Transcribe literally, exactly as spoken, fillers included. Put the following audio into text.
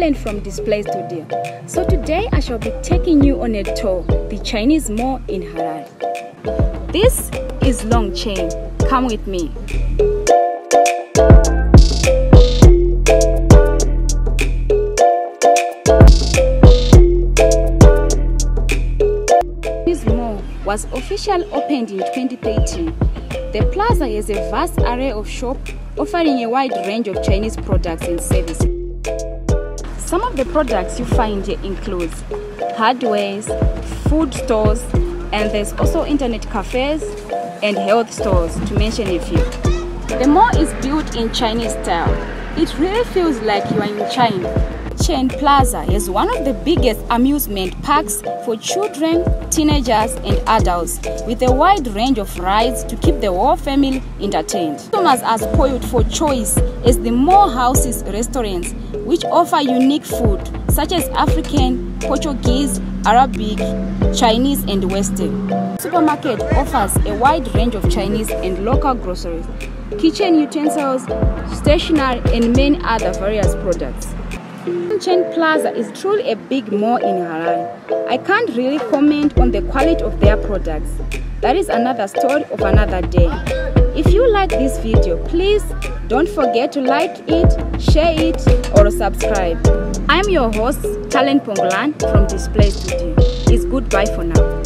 Talent from Display Studio. So today I shall be taking you on a tour, the Chinese Mall in Harare. This is Longchain. Come with me. This mall was officially opened in twenty thirteen. The plaza has a vast array of shops offering a wide range of Chinese products and services. Some of the products you find here includes hardwares, food stores, and there's also internet cafes and health stores, to mention a few. The mall is built in Chinese style. It really feels like you are in China. Chain Plaza is one of the biggest amusement parks for children, teenagers, and adults, with a wide range of rides to keep the whole family entertained. Customers are spoiled for choice as the mall houses restaurants which offer unique food such as African, Portuguese, Arabic, Chinese, and Western. The supermarket offers a wide range of Chinese and local groceries, kitchen utensils, stationery, and many other various products. Longchain Plaza is truly a big mall in Harare. I can't really comment on the quality of their products. That is another story of another day. If you like this video, please don't forget to like it, share it, or subscribe. I'm your host, Talent Pongolan from Display Studio. It's goodbye for now.